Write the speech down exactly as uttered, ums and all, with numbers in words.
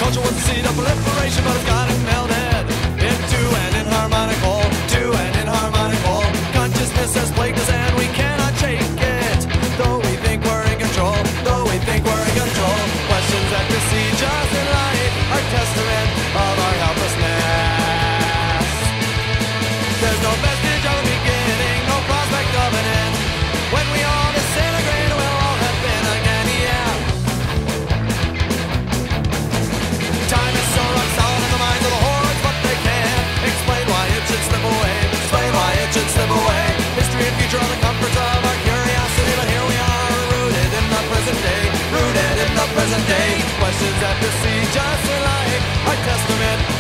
culture was the seed of proliferation, but it's got it melded into an inharmonic whole, to an inharmonic whole. Consciousness has plagued us and we cannot shake it, though we think we're in control, though we think we're in control. Questions that besiege us in life are testament of our helplessness. There's no vestige of a beginning, no prospect of an end. When we all disintegrate, we'll all have been again, yeah. Time is so rock solid in the minds of the hordes, but they can't explain why it should slip away, explain why it should slip away. History and future are the comforts of our curiosity, but here we are, rooted in the present day, rooted in the present day. Questions that besiege us in life are testament